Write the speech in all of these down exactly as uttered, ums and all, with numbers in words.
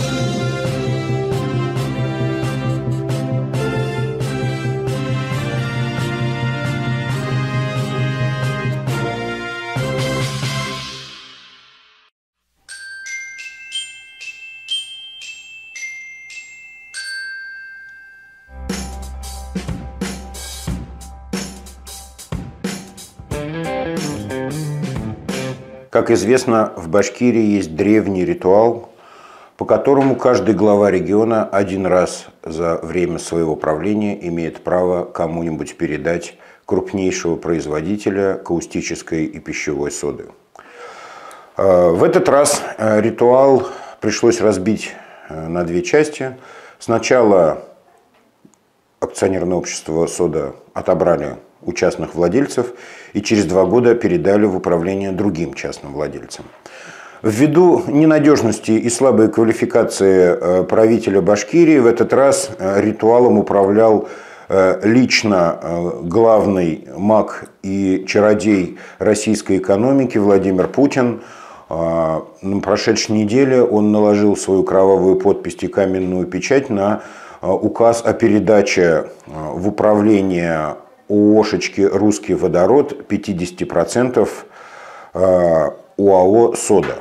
Как известно, в Башкирии есть древний ритуал, по которому каждый глава региона один раз за время своего правления имеет право кому-нибудь передать крупнейшего производителя каустической и пищевой соды. В этот раз ритуал пришлось разбить на две части. Сначала акционерное общество «Сода» отобрали у частных владельцев и через два года передали в управление другим частным владельцам. Ввиду ненадежности и слабой квалификации правителя Башкирии в этот раз ритуалом управлял лично главный маг и чародей российской экономики Владимир Путин. На прошедшей неделе он наложил свою кровавую подпись и каменную печать на указ о передаче в управление ООшечки «Русский водород» пятьдесят процентов ОАО «Сода».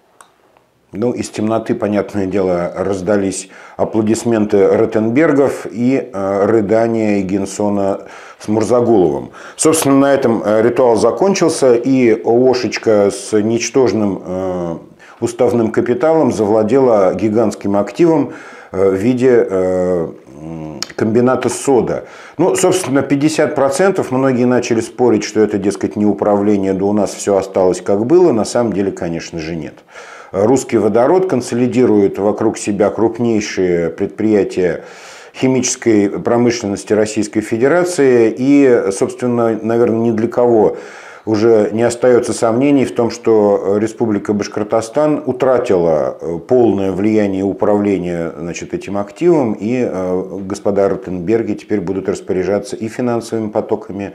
Ну, из темноты, понятное дело, раздались аплодисменты Ротенбергов и рыдания Эгенсона с Мурзагуловым. Собственно, на этом ритуал закончился, и ООшечка с ничтожным уставным капиталом завладела гигантским активом в виде комбината «Сода». Ну, собственно, пятьдесят процентов. Многие начали спорить, что это, дескать, не управление, да у нас все осталось как было. На самом деле, конечно же, нет. «Русский водород» консолидирует вокруг себя крупнейшие предприятия химической промышленности Российской Федерации. И, собственно, наверное, ни для кого уже не остается сомнений в том, что Республика Башкортостан утратила полное влияние и управление, значит, этим активом, и господа Ротенберги теперь будут распоряжаться и финансовыми потоками,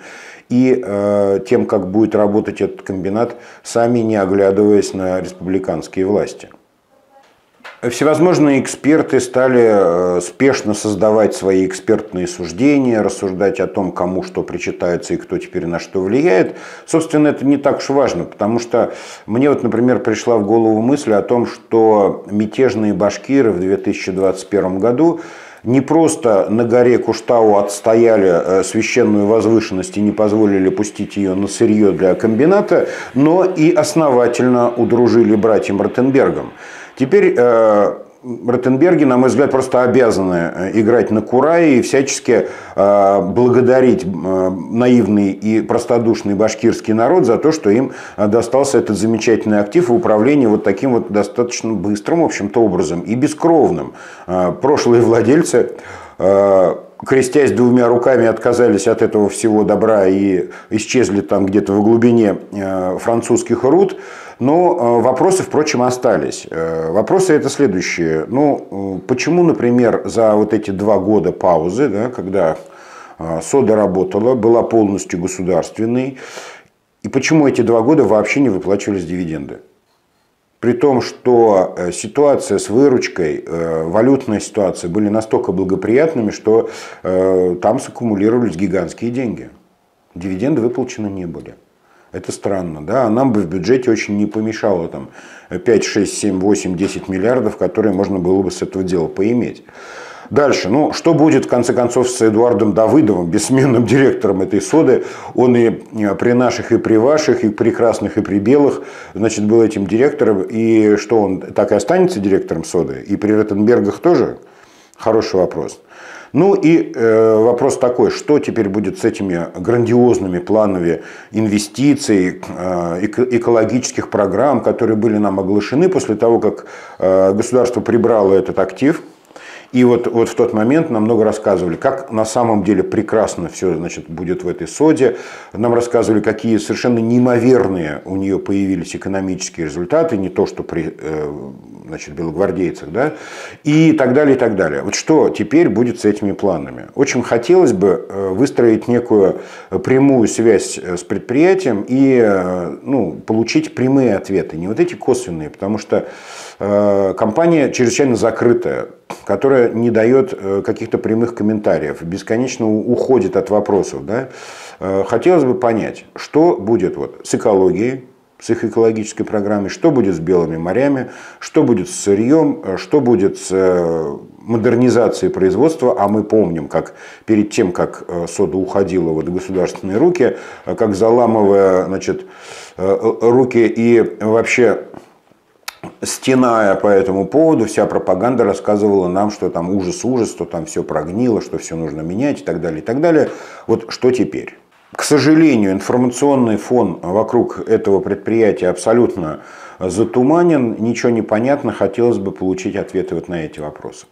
и тем, как будет работать этот комбинат, сами не оглядываясь на республиканские власти. Всевозможные эксперты стали спешно создавать свои экспертные суждения, рассуждать о том, кому что причитается и кто теперь на что влияет. Собственно, это не так уж важно, потому что мне вот, например, пришла в голову мысль о том, что мятежные башкиры в две тысячи двадцать первом году не просто на горе Куштау отстояли священную возвышенность и не позволили пустить ее на сырье для комбината, но и основательно удружили братьям Ротенбергам. Теперь э, Ротенберги, на мой взгляд, просто обязаны играть на курае и всячески э, благодарить э, наивный и простодушный башкирский народ за то, что им достался этот замечательный актив в управлении вот таким вот достаточно быстрым, в общем-то, образом и бескровным. Э, прошлые владельцы, э, крестясь двумя руками, отказались от этого всего добра и исчезли там где-то в глубине э, французских руд. Но вопросы, впрочем, остались. Вопросы это следующие. Ну, почему, например, за вот эти два года паузы, да, когда «Сода» работала, была полностью государственной, и почему эти два года вообще не выплачивались дивиденды? При том, что ситуация с выручкой, валютная ситуация были настолько благоприятными, что там саккумулировались гигантские деньги. Дивиденды выплачены не были. Это странно, да, а нам бы в бюджете очень не помешало там пять, шесть, семь, восемь, десять миллиардов, которые можно было бы с этого дела поиметь. Дальше, ну, что будет в конце концов с Эдуардом Давыдовым, бессменным директором этой «Соды»? Он и при наших, и при ваших, и при красных, и при белых, значит, был этим директором. И что, он так и останется директором «Соды»? И при Ротенбергах тоже? Хороший вопрос. Ну и э, вопрос такой, что теперь будет с этими грандиозными планами инвестиций, э, экологических программ, которые были нам оглашены после того, как э, государство прибрало этот актив. И вот, вот в тот момент нам много рассказывали, как на самом деле прекрасно все, значит, будет в этой соде. Нам рассказывали, какие совершенно неимоверные у нее появились экономические результаты, не то, что при значит, белогвардейцах, да, и так далее, и так далее. Вот что теперь будет с этими планами? Очень хотелось бы выстроить некую прямую связь с предприятием и ну, получить прямые ответы, не вот эти косвенные, потому что компания чрезвычайно закрытая, которая не дает каких-то прямых комментариев, бесконечно уходит от вопросов. Да? Хотелось бы понять, что будет вот с экологией, с их экологической программой, что будет с белыми морями, что будет с сырьем, что будет с модернизацией производства. А мы помним, как перед тем, как сода уходила в государственные руки, как заламывая, значит, руки и вообще стеная по этому поводу, вся пропаганда рассказывала нам, что там ужас-ужас, что там все прогнило, что все нужно менять и так далее, и так далее. Вот что теперь? К сожалению, информационный фон вокруг этого предприятия абсолютно затуманен, ничего не понятно, хотелось бы получить ответы вот на эти вопросы.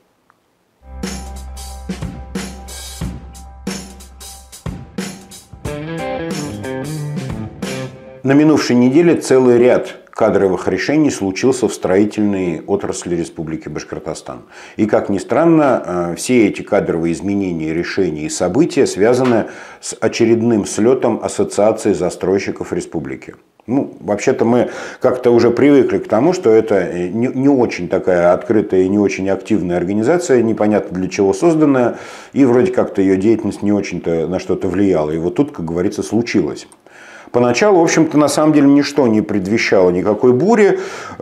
На минувшей неделе целый ряд кадровых решений случился в строительной отрасли Республики Башкортостан. И, как ни странно, все эти кадровые изменения, решения и события связаны с очередным слетом Ассоциации застройщиков Республики. Ну, вообще-то мы как-то уже привыкли к тому, что это не, не очень такая открытая и не очень активная организация, непонятно для чего созданная, и вроде как-то ее деятельность не очень-то на что-то влияла. И вот тут, как говорится, случилось. Поначалу, в общем-то, на самом деле ничто не предвещало никакой бури.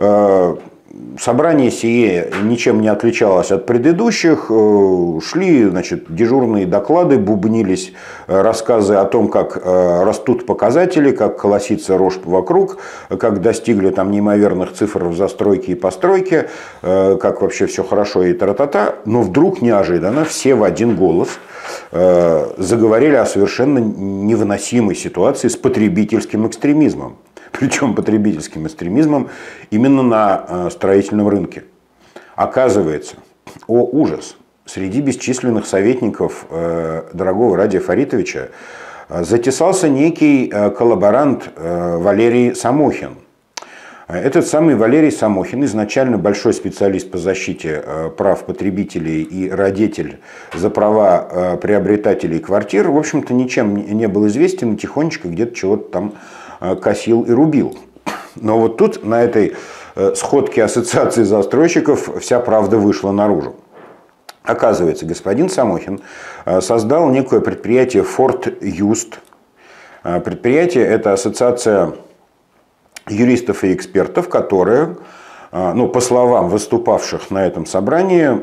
Собрание сие ничем не отличалось от предыдущих. Шли, значит, дежурные доклады, бубнились рассказы о том, как растут показатели, как колосится рожь вокруг, как достигли там неимоверных цифр в застройке и постройке, как вообще все хорошо и тра-та-та. Но вдруг неожиданно все в один голос заговорили о совершенно невыносимой ситуации с потребительским экстремизмом. Причем потребительским экстремизмом именно на строительном рынке. Оказывается, о ужас, среди бесчисленных советников дорогого Радия Фаритовича затесался некий коллаборант Валерий Самохин. Этот самый Валерий Самохин, изначально большой специалист по защите прав потребителей и родитель за права приобретателей квартир, в общем-то, ничем не был известен и тихонечко где-то чего-то там косил и рубил. Но вот тут, на этой сходке Ассоциации застройщиков, вся правда вышла наружу. Оказывается, господин Самохин создал некое предприятие Форт Юст. Предприятие – это ассоциация юристов и экспертов, которые, ну, по словам выступавших на этом собрании,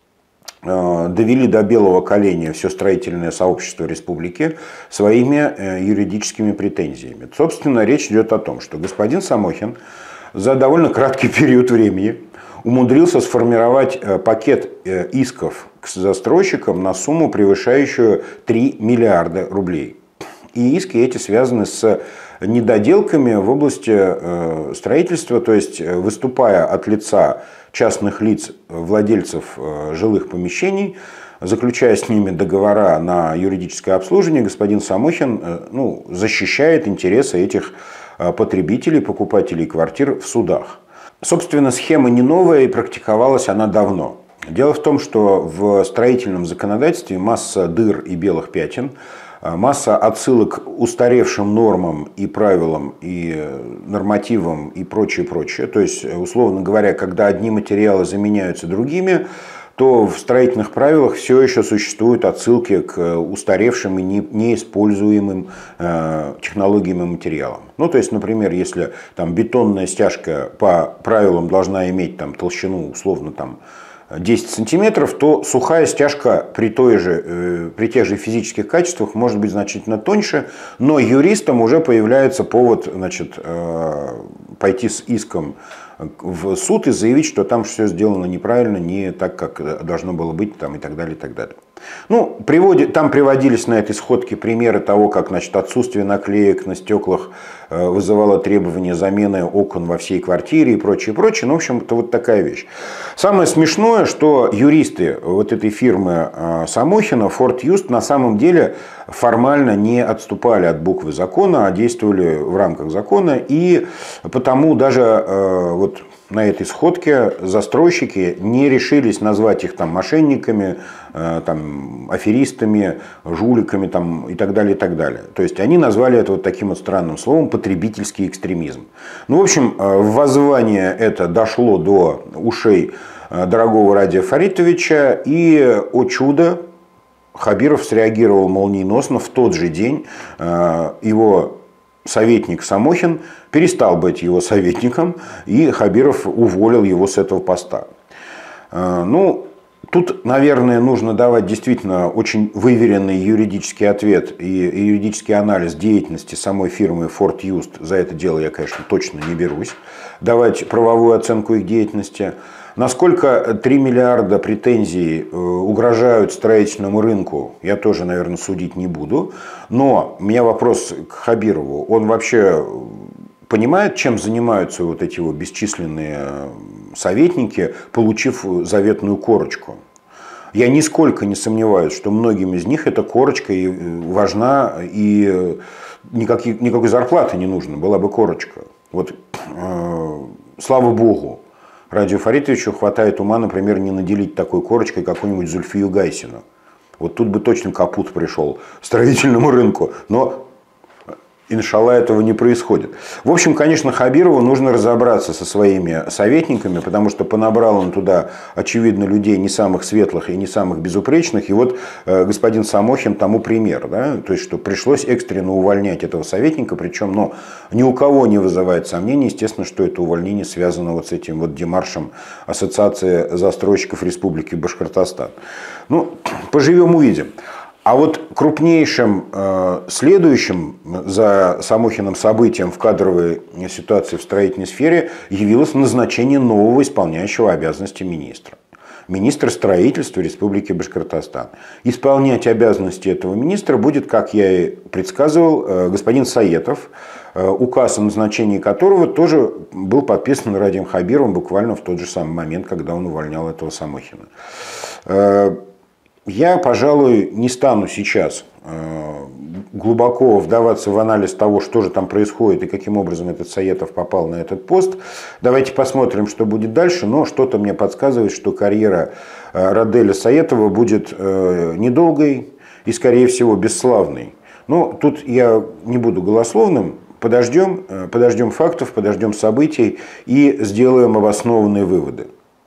довели до белого коленя все строительное сообщество республики своими юридическими претензиями. Собственно, речь идет о том, что господин Самохин за довольно краткий период времени умудрился сформировать пакет исков к застройщикам на сумму, превышающую три миллиарда рублей. И иски эти связаны с недоделками в области строительства, то есть выступая от лица частных лиц, владельцев жилых помещений, заключая с ними договора на юридическое обслуживание, господин Самохин ну, защищает интересы этих потребителей, покупателей квартир в судах. Собственно, схема не новая и практиковалась она давно. Дело в том, что в строительном законодательстве масса дыр и белых пятен, масса отсылок к устаревшим нормам и правилам, и нормативам, и прочее, прочее. То есть, условно говоря, когда одни материалы заменяются другими, то в строительных правилах все еще существуют отсылки к устаревшим и неиспользуемым технологиям и материалам. Ну, то есть, например, если там бетонная стяжка по правилам должна иметь там толщину, условно, там, десять сантиметров, то сухая стяжка при, той же, при тех же физических качествах может быть значительно тоньше, но юристам уже появляется повод, значит, пойти с иском в суд и заявить, что там все сделано неправильно, не так, как должно было быть, там, и так далее, и так далее. Ну, приводит, там приводились на этой сходке примеры того, как, значит, отсутствие наклеек на стеклах вызывало требование замены окон во всей квартире и прочее, прочее. Ну, в общем, это вот такая вещь. Самое смешное, что юристы вот этой фирмы Самохина, Форт Юст, на самом деле формально не отступали от буквы закона, а действовали в рамках закона. И потому даже вот на этой сходке застройщики не решились назвать их там мошенниками, там, аферистами, жуликами там, и так далее, и так далее. То есть они назвали это вот таким вот странным словом потребительский экстремизм. Ну, в общем, воззвание это дошло до ушей дорогого Радия Фаритовича, и, о чудо, Хабиров среагировал молниеносно. В тот же день его советник Самохин перестал быть его советником, и Хабиров уволил его с этого поста. Ну, тут, наверное, нужно давать действительно очень выверенный юридический ответ и юридический анализ деятельности самой фирмы Форт Юст. За это дело я, конечно, точно не берусь. Давать правовую оценку их деятельности. Насколько три миллиарда претензий угрожают строительному рынку, я тоже, наверное, судить не буду. Но у меня вопрос к Хабирову. Он вообще понимает, чем занимаются вот эти вот бесчисленные советники, получив заветную корочку? Я нисколько не сомневаюсь, что многим из них эта корочка и важна, и никаких, никакой зарплаты не нужно, была бы корочка. Вот, э, слава богу, Радию Фаритовичу хватает ума, например, не наделить такой корочкой какую-нибудь Зульфию Гайсину. Вот тут бы точно капут пришел строительному рынку. Но, иншалла, этого не происходит. В общем, конечно, Хабирову нужно разобраться со своими советниками, потому что понабрал он туда, очевидно, людей не самых светлых и не самых безупречных. И вот э, господин Самохин тому пример. Да? То есть, что пришлось экстренно увольнять этого советника. Причем, ну, ни у кого не вызывает сомнений, естественно, что это увольнение связано вот с этим вот демаршем Ассоциации застройщиков Республики Башкортостан. Ну, поживем, увидим. А вот крупнейшим э, следующим за Самохиным событием в кадровой ситуации в строительной сфере явилось назначение нового исполняющего обязанности министра. Министр строительства Республики Башкортостан. Исполнять обязанности этого министра будет, как я и предсказывал, э, господин Саетов, э, указ о назначении которого тоже был подписан Радием Хабировым буквально в тот же самый момент, когда он увольнял этого Самохина. Э, Я, пожалуй, не стану сейчас глубоко вдаваться в анализ того, что же там происходит и каким образом этот Саетов попал на этот пост. Давайте посмотрим, что будет дальше. Но что-то мне подсказывает, что карьера Раделя Саетова будет недолгой и, скорее всего, бесславной. Но тут я не буду голословным. Подождем, подождем фактов, подождем событий и сделаем обоснованные выводы.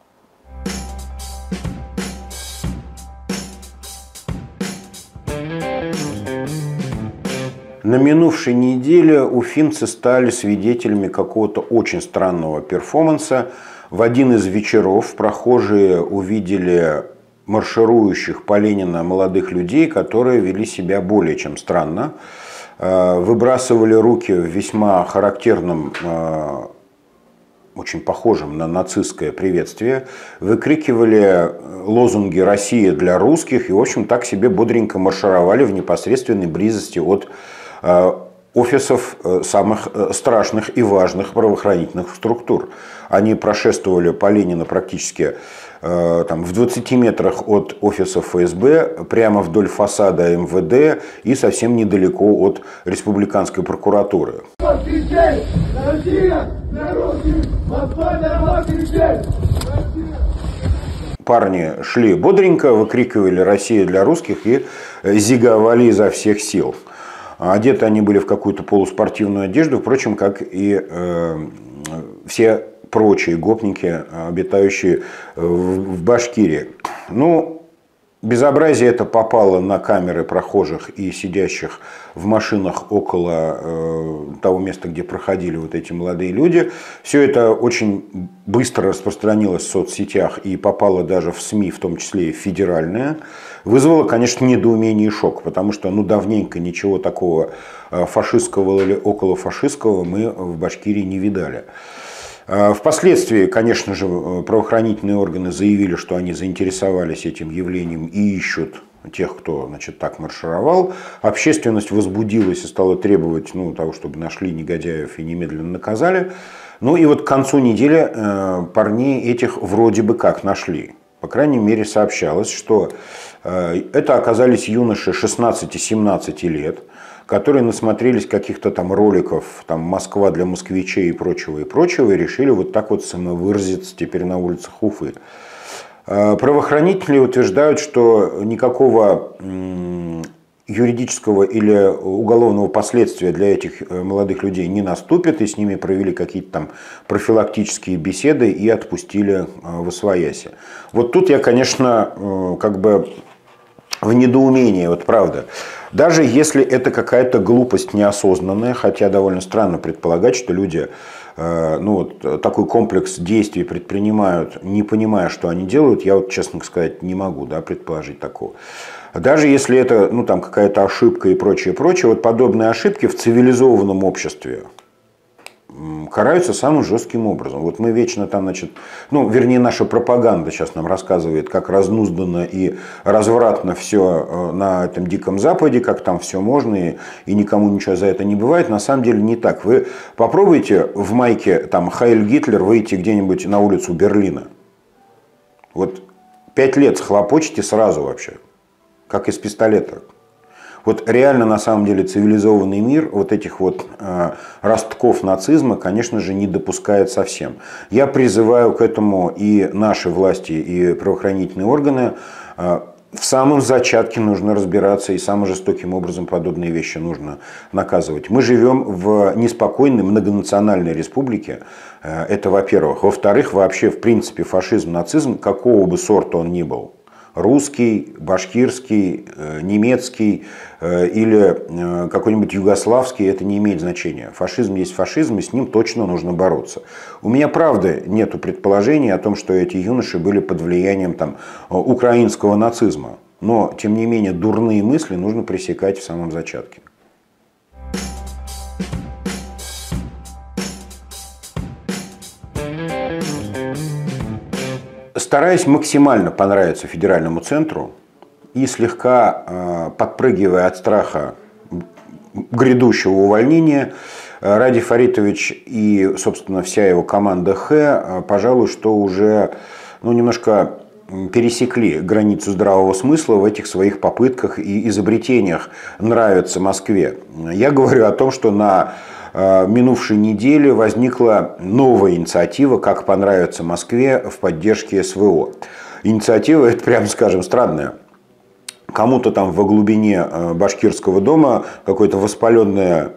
На минувшей неделе уфимцы стали свидетелями какого-то очень странного перформанса. В один из вечеров прохожие увидели марширующих по Ленина молодых людей, которые вели себя более чем странно. Выбрасывали руки в весьма характерном, очень похожем на нацистское приветствие, выкрикивали лозунги «Россия для русских» и, в общем, так себе бодренько маршировали в непосредственной близости от офисов самых страшных и важных правоохранительных структур. Они прошествовали по Ленина практически там, в двадцати метрах от офисов ФСБ, прямо вдоль фасада МВД и совсем недалеко от республиканской прокуратуры. Парни шли бодренько, выкрикивали «Россия для русских» и зиговали изо всех сил. Одеты они были в какую-то полуспортивную одежду, впрочем, как и э, все прочие гопники, обитающие в, в Башкирии. Ну, безобразие это попало на камеры прохожих и сидящих в машинах около э, того места, где проходили вот эти молодые люди. Все это очень быстро распространилось в соцсетях и попало даже в СМИ, в том числе и федеральные. Вызвало, конечно, недоумение и шок, потому что ну, давненько ничего такого фашистского или околофашистского мы в Башкирии не видали. Впоследствии, конечно же, правоохранительные органы заявили, что они заинтересовались этим явлением и ищут тех, кто, значит, так маршировал. Общественность возбудилась и стала требовать, ну, того, чтобы нашли негодяев и немедленно наказали. Ну и вот к концу недели э, парней этих вроде бы как нашли. По крайней мере, сообщалось, что э, это оказались юноши шестнадцати-семнадцати лет, которые насмотрелись каких-то там роликов, там «Москва для москвичей» и прочего, и прочего, и решили вот так вот самовыразиться теперь на улицах Уфы. Правоохранители утверждают, что никакого юридического или уголовного последствия для этих молодых людей не наступит, и с ними провели какие-то там профилактические беседы и отпустили восвояси. Вот тут я, конечно, как бы в недоумении, вот правда. Даже если это какая-то глупость неосознанная, хотя довольно странно предполагать, что люди ну, вот, такой комплекс действий предпринимают, не понимая, что они делают, я вот, честно сказать, не могу, да, предположить такого. Даже если это, ну, там какая-то ошибка и прочее, прочее, вот подобные ошибки в цивилизованном обществе караются самым жестким образом. Вот мы вечно там, значит, ну, вернее, наша пропаганда сейчас нам рассказывает, как разнузданно и развратно все на этом Диком Западе, как там все можно и, и никому ничего за это не бывает. На самом деле не так. Вы попробуйте в майке там «Хайль Гитлер» выйти где-нибудь на улицу Берлина. Вот пять лет схлопочете сразу вообще, как из пистолета. Вот реально, на самом деле, цивилизованный мир вот этих вот э, ростков нацизма, конечно же, не допускает совсем. Я призываю к этому и наши власти, и правоохранительные органы. Э, в самом зачатке нужно разбираться, и самым жестоким образом подобные вещи нужно наказывать. Мы живем в неспокойной многонациональной республике. Э, это, во-первых. Во-вторых, вообще, в принципе, фашизм, нацизм, какого бы сорта он ни был, русский, башкирский, немецкий или какой-нибудь югославский, это не имеет значения. Фашизм есть фашизм, и с ним точно нужно бороться. У меня, правда, нету предположений о том, что эти юноши были под влиянием там, украинского нацизма. Но, тем не менее, дурные мысли нужно пресекать в самом зачатке. Стараясь максимально понравиться федеральному центру и слегка э, подпрыгивая от страха грядущего увольнения, Ради Фаритович и, собственно, вся его команда Х, пожалуй, что уже ну, немножко пересекли границу здравого смысла в этих своих попытках и изобретениях нравиться Москве. Я говорю о том, что на минувшей неделе возникла новая инициатива «Как понравится Москве» в поддержке СВО. Инициатива эта, прямо скажем, странная. Кому-то там во глубине Башкирского дома какое-то воспаленное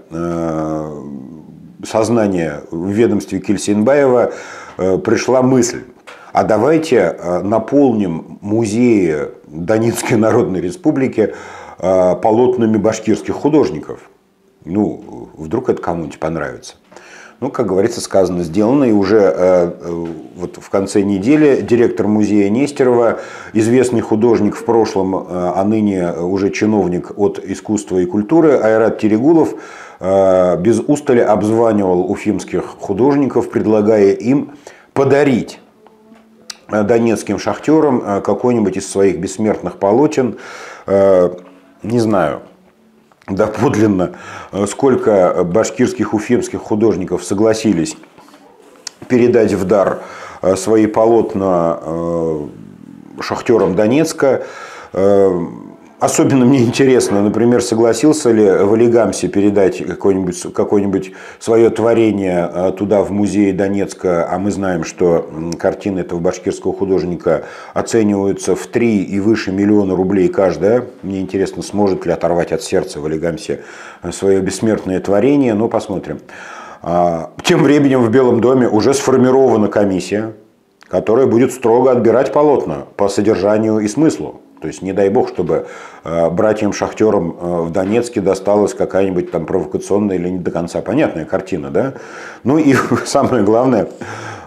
сознание в ведомстве Кельсинбаева пришла мысль: а давайте наполним музеи Донецкой Народной Республики полотнами башкирских художников. Ну, вдруг это кому-нибудь понравится. Ну, как говорится, сказано, сделано. И уже э, вот в конце недели директор музея Нестерова, известный художник в прошлом, э, а ныне уже чиновник от искусства и культуры, Айрат Терегулов, э, без устали обзванивал уфимских художников, предлагая им подарить донецким шахтерам какой-нибудь из своих бессмертных полотен. Э, не знаю. Доподлинно, сколько башкирских, уфимских художников согласились передать в дар свои полотна шахтерам Донецка. Особенно мне интересно, например, согласился ли Валигамси передать какое-нибудь, какое-нибудь свое творение туда, в музей Донецка, а мы знаем, что картины этого башкирского художника оцениваются в три и выше миллиона рублей каждая. Мне интересно, сможет ли оторвать от сердца Валигамси свое бессмертное творение, но посмотрим. Тем временем в Белом доме уже сформирована комиссия, которая будет строго отбирать полотна по содержанию и смыслу. То есть, не дай бог, чтобы братьям-шахтерам в Донецке досталась какая-нибудь там провокационная или не до конца понятная картина. Да? Ну и самое главное,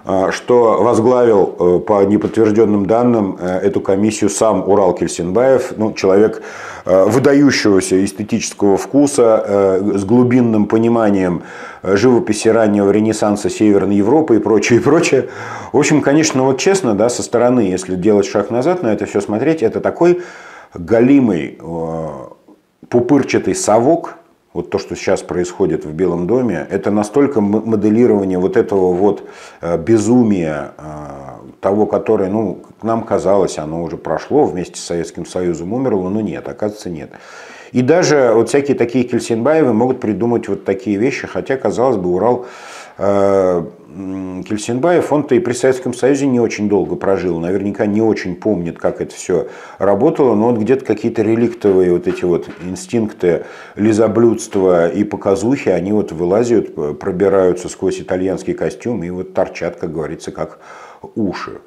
что возглавил по неподтвержденным данным эту комиссию сам Урал Кельсинбаев, ну, человек выдающегося эстетического вкуса, с глубинным пониманием живописи раннего Ренессанса Северной Европы и прочее, и прочее. В общем, конечно, вот честно, да, со стороны, если делать шаг назад, на это все смотреть, это такой галимый, пупырчатый совок. Вот то, что сейчас происходит в Белом доме, это настолько моделирование вот этого вот безумия, того, которое, ну, нам казалось, оно уже прошло, вместе с Советским Союзом умерло, но нет, оказывается, нет. И даже вот всякие такие Кельсинбаевы могут придумать вот такие вещи, хотя, казалось бы, Урал э, Кельсинбаев, он-то и при Советском Союзе не очень долго прожил, наверняка не очень помнит, как это все работало, но вот где-то какие-то реликтовые вот эти вот инстинкты лизоблюдства и показухи, они вот вылазят, пробираются сквозь итальянский костюм и вот торчат, как говорится, как уши.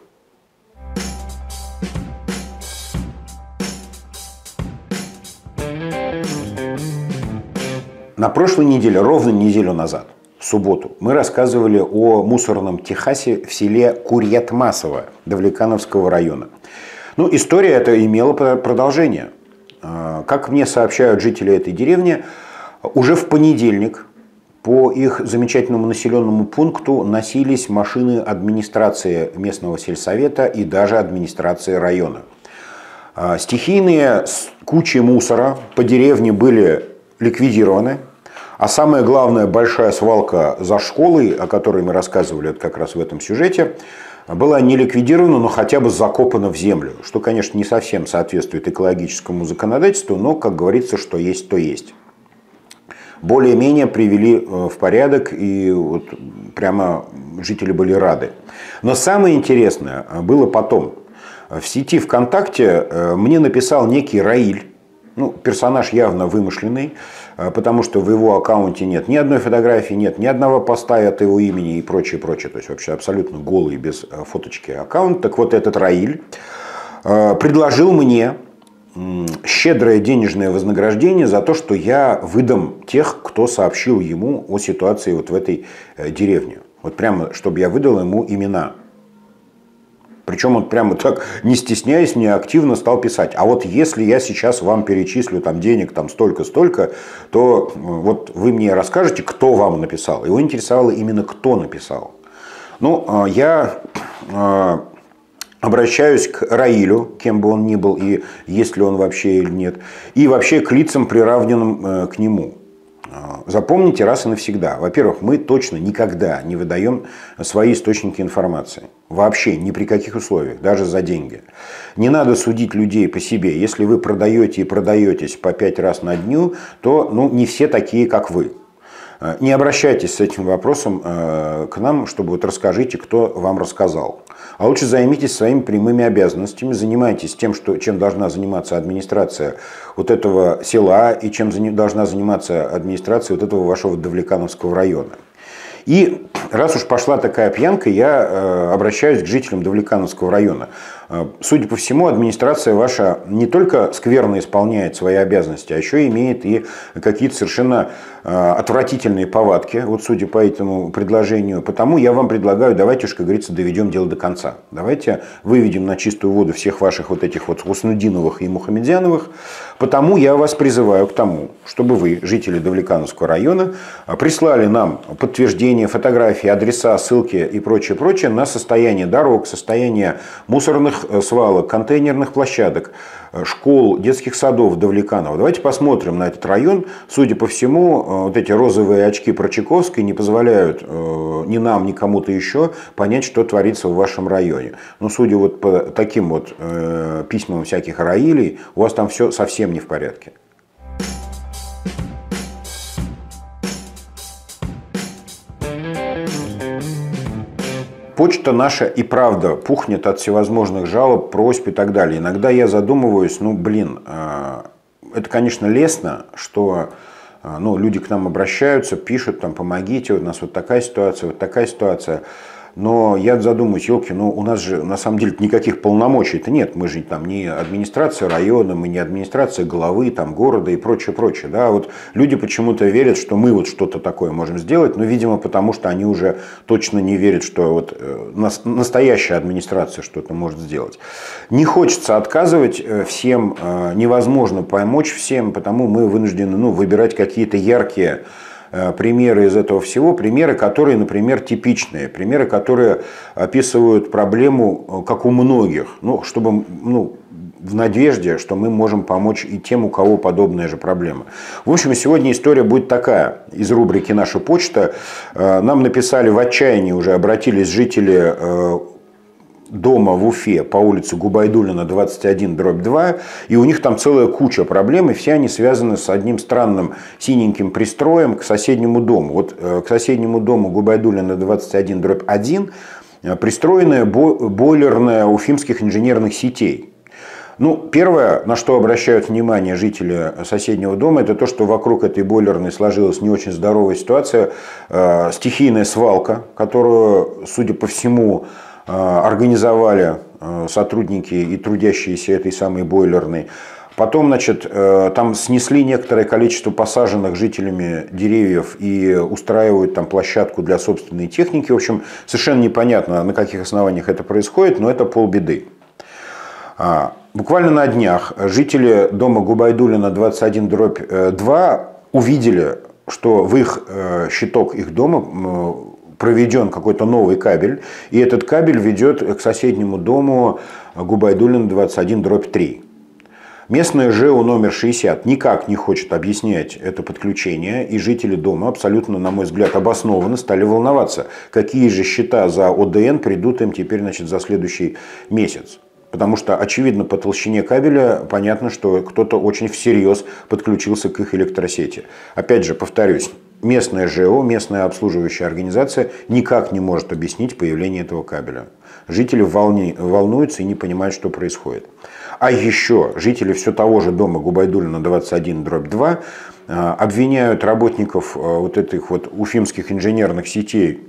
На прошлой неделе, ровно неделю назад, в субботу, мы рассказывали о мусорном Техасе в селе Курьят-Масово Давлекановского района. Ну, история эта имела продолжение. Как мне сообщают жители этой деревни, уже в понедельник по их замечательному населенному пункту носились машины администрации местного сельсовета и даже администрации района. Стихийные кучи мусора по деревне были ликвидированы. А самое главное, большая свалка за школой, о которой мы рассказывали как раз в этом сюжете, была не ликвидирована, но хотя бы закопана в землю. Что, конечно, не совсем соответствует экологическому законодательству, но, как говорится, что есть, то есть. Более-менее привели в порядок, и вот прямо жители были рады. Но самое интересное было потом. В сети ВКонтакте мне написал некий Раиль. Ну, персонаж явно вымышленный, потому что в его аккаунте нет ни одной фотографии, нет ни одного поста от его имени и прочее, прочее. То есть вообще абсолютно голый, без фоточки аккаунт. Так вот, этот Раиль предложил мне щедрое денежное вознаграждение за то, что я выдам тех, кто сообщил ему о ситуации вот в этой деревне. Вот прямо, чтобы я выдал ему имена. Причем он прямо так, не стесняясь, мне активно стал писать. А вот если я сейчас вам перечислю там денег там столько-столько, то вот вы мне расскажете, кто вам написал. Его интересовало именно, кто написал. Ну, я обращаюсь к Раилю, кем бы он ни был, и есть ли он вообще или нет, и вообще к лицам, приравненным к нему. Запомните раз и навсегда. Во-первых, мы точно никогда не выдаем свои источники информации. Вообще, ни при каких условиях, даже за деньги. Не надо судить людей по себе. Если вы продаете и продаетесь по пять раз на дню, то ну, не все такие, как вы. Не обращайтесь с этим вопросом к нам, чтобы вот расскажите, кто вам рассказал. А лучше займитесь своими прямыми обязанностями, занимайтесь тем, что, чем должна заниматься администрация вот этого села и чем должна заниматься администрация вот этого вашего Давлекановского района. И раз уж пошла такая пьянка, я э, обращаюсь к жителям Давлекановского района. Э, судя по всему, администрация ваша не только скверно исполняет свои обязанности, а еще имеет и какие-то совершенно э, отвратительные повадки, вот судя по этому предложению. Потому я вам предлагаю, давайте уж, как говорится, доведем дело до конца. Давайте выведем на чистую воду всех ваших вот этих вот Хуснудиновых и Мухамедзяновых. Потому я вас призываю к тому, чтобы вы, жители Давлекановского района, прислали нам подтверждение, фотографии, адреса, ссылки и прочее, прочее на состояние дорог, состояние мусорных свалок, контейнерных площадок, школ, детских садов Давлеканово. Давайте посмотрим на этот район. Судя по всему, вот эти розовые очки Прочаковской не позволяют ни нам, ни кому-то еще понять, что творится в вашем районе. Но судя вот по таким вот письмам всяких Раилей, у вас там все совсем не в порядке. Почта наша и правда пухнет от всевозможных жалоб, просьб и так далее. Иногда я задумываюсь, ну блин, это, конечно, лестно, что ну, люди к нам обращаются, пишут, там, помогите, у нас вот такая ситуация, вот такая ситуация. Но я задумаюсь, елки, ну у нас же на самом деле никаких полномочий-то нет. Мы же там не администрация района, мы не администрация главы там, города и прочее, прочее. Да? Вот люди почему-то верят, что мы вот что-то такое можем сделать, но, видимо, потому что они уже точно не верят, что вот настоящая администрация что-то может сделать. Не хочется отказывать всем, невозможно помочь всем, потому мы вынуждены ну, выбирать какие-то яркие примеры из этого всего, примеры, которые, например, типичные, примеры, которые описывают проблему, как у многих, ну, чтобы, ну, в надежде, что мы можем помочь и тем, у кого подобная же проблема. В общем, сегодня история будет такая. Из рубрики «Наша почта» нам написали в отчаянии, уже обратились жители дома в Уфе по улице Губайдуллина, двадцать один, дробь два, и у них там целая куча проблем, и все они связаны с одним странным синеньким пристроем к соседнему дому. Вот к соседнему дому Губайдуллина, двадцать один, дробь один пристроенная бойлерная уфимских инженерных сетей. Ну, первое, на что обращают внимание жители соседнего дома, это то, что вокруг этой бойлерной сложилась не очень здоровая ситуация, э, стихийная свалка, которую, судя по всему, организовали сотрудники и трудящиеся этой самой бойлерной. Потом, значит, там снесли некоторое количество посаженных жителями деревьев и устраивают там площадку для собственной техники. В общем, совершенно непонятно, на каких основаниях это происходит, но это полбеды. Буквально на днях жители дома Губайдуллина, двадцать один, дробь два увидели, что в их щиток их дома проведен какой-то новый кабель, и этот кабель ведет к соседнему дому Губайдуллина, двадцать один, дробь три. Местная ЖЭО номер шестьдесят никак не хочет объяснять это подключение, и жители дома абсолютно, на мой взгляд, обоснованно стали волноваться, какие же счета за ОДН придут им теперь, значит, за следующий месяц. Потому что, очевидно, по толщине кабеля понятно, что кто-то очень всерьез подключился к их электросети. Опять же, повторюсь, местная ЖЭО, местная обслуживающая организация никак не может объяснить появление этого кабеля. Жители волни, волнуются и не понимают, что происходит. А еще жители все того же дома Губайдуллина, двадцать один, дробь два обвиняют работников вот этих вот уфимских инженерных сетей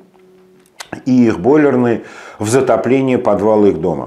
и их бойлерной в затоплении подвала их дома.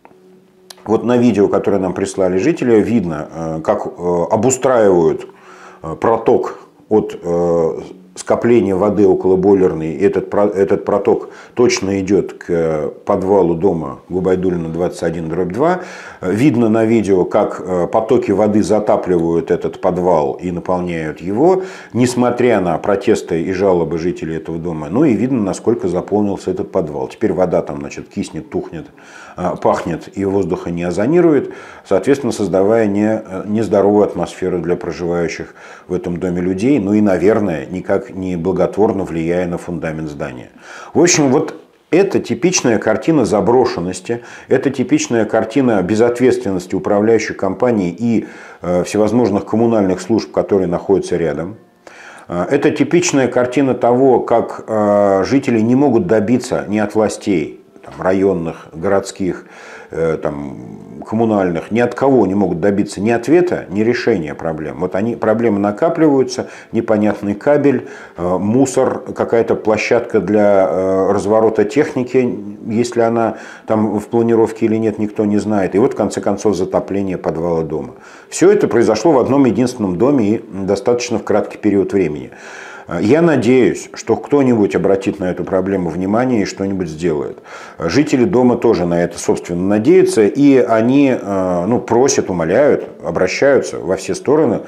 Вот на видео, которое нам прислали жители, видно, как обустраивают проток от скопления воды около бойлерной. Этот, этот проток точно идет к подвалу дома Губайдуллина, двадцать один, дробь два. Видно на видео, как потоки воды затапливают этот подвал и наполняют его, несмотря на протесты и жалобы жителей этого дома. Ну и видно, насколько заполнился этот подвал. Теперь вода там, значит, киснет, тухнет, пахнет и воздуха не озонирует, соответственно, создавая не, нездоровую атмосферу для проживающих в этом доме людей, ну и, наверное, никак не благотворно влияя на фундамент здания. В общем, вот это типичная картина заброшенности, это типичная картина безответственности управляющей компании и э, всевозможных коммунальных служб, которые находятся рядом. Это типичная картина того, как э, жители не могут добиться ни от властей, там, районных, городских, э, там, коммунальных, ни от кого не могут добиться ни ответа, ни решения проблем. Вот они, проблемы накапливаются, непонятный кабель, э, мусор, какая-то площадка для э, разворота техники, если она там в планировке или нет, никто не знает. И вот в конце концов затопление подвала дома. Все это произошло в одном единственном доме и достаточно в краткий период времени. Я надеюсь, что кто-нибудь обратит на эту проблему внимание и что-нибудь сделает. Жители дома тоже на это, собственно, надеются, и они ну, просят, умоляют, обращаются во все стороны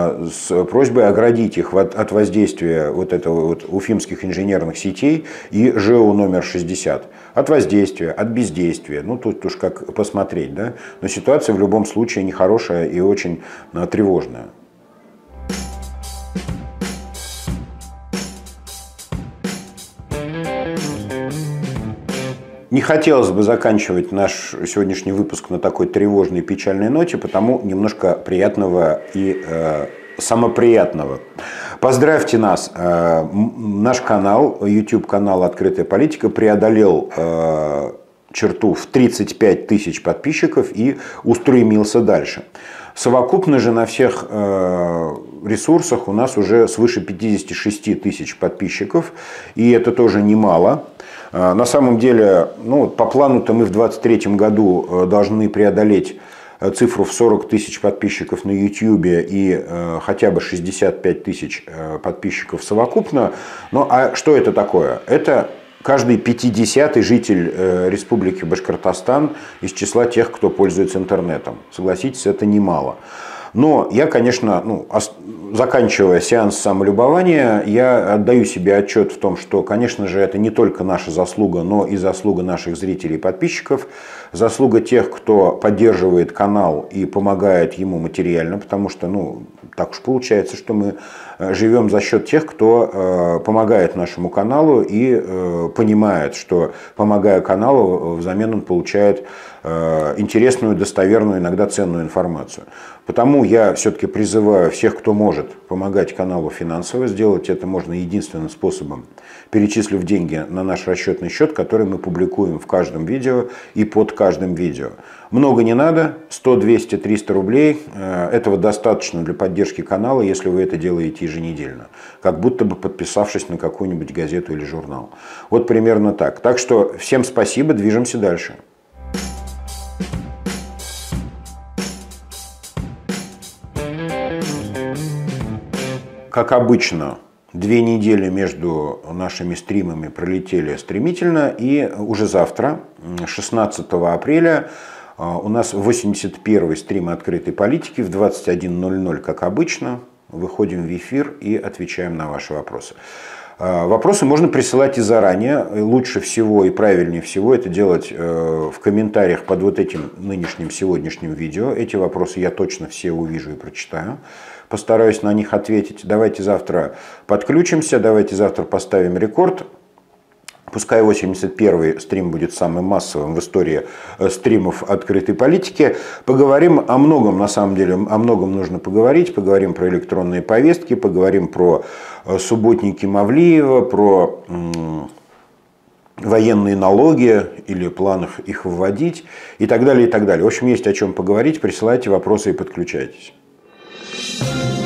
с просьбой оградить их от воздействия вот этого вот уфимских инженерных сетей и ЖЭО номер шестьдесят. От воздействия, от бездействия. Ну, тут уж как посмотреть, да? Но ситуация в любом случае нехорошая и очень тревожная. Не хотелось бы заканчивать наш сегодняшний выпуск на такой тревожной и печальной ноте, потому немножко приятного и э, самоприятного. Поздравьте нас. Э, наш канал, YouTube-канал «Открытая политика» преодолел э, черту в тридцать пять тысяч подписчиков и устремился дальше. Совокупно же на всех э, ресурсах у нас уже свыше пятидесяти шести тысяч подписчиков, и это тоже немало. На самом деле, ну, по плану-то мы в двадцать третьем году должны преодолеть цифру в сорок тысяч подписчиков на YouTube и э, хотя бы шестьдесят пять тысяч э, подписчиков совокупно. Ну а что это такое? Это каждый пятидесятый житель э, Республики Башкортостан из числа тех, кто пользуется интернетом. Согласитесь, это немало. Но я, конечно, ну, заканчивая сеанс самолюбования, я отдаю себе отчет в том, что, конечно же, это не только наша заслуга, но и заслуга наших зрителей и подписчиков, заслуга тех, кто поддерживает канал и помогает ему материально, потому что, ну, так уж получается, что мы живем за счет тех, кто э, помогает нашему каналу и э, понимает, что, помогая каналу, взамен он получает э, интересную, достоверную, иногда ценную информацию. Потому я все-таки призываю всех, кто может помогать каналу финансово, сделать это можно единственным способом, перечислив деньги на наш расчетный счет, который мы публикуем в каждом видео и под каждым видео. Много не надо, сто, двести, триста рублей. Этого достаточно для поддержки канала, если вы это делаете еженедельно. Как будто бы подписавшись на какую-нибудь газету или журнал. Вот примерно так. Так что всем спасибо, движемся дальше. Как обычно, две недели между нашими стримами пролетели стремительно, и уже завтра, шестнадцатого апреля, у нас восемьдесят первый стрим открытой политики в двадцать один ноль ноль, как обычно. Выходим в эфир и отвечаем на ваши вопросы. Вопросы можно присылать и заранее. Лучше всего и правильнее всего это делать в комментариях под вот этим нынешним сегодняшним видео. Эти вопросы я точно все увижу и прочитаю. Постараюсь на них ответить. Давайте завтра подключимся, давайте завтра поставим рекорд. Пускай восемьдесят первый стрим будет самым массовым в истории стримов открытой политики. Поговорим о многом, на самом деле, о многом нужно поговорить. Поговорим про электронные повестки, поговорим про субботники Мавлиева, про м, военные налоги или планах их вводить и так далее, и так далее. В общем, есть о чем поговорить. Присылайте вопросы и подключайтесь.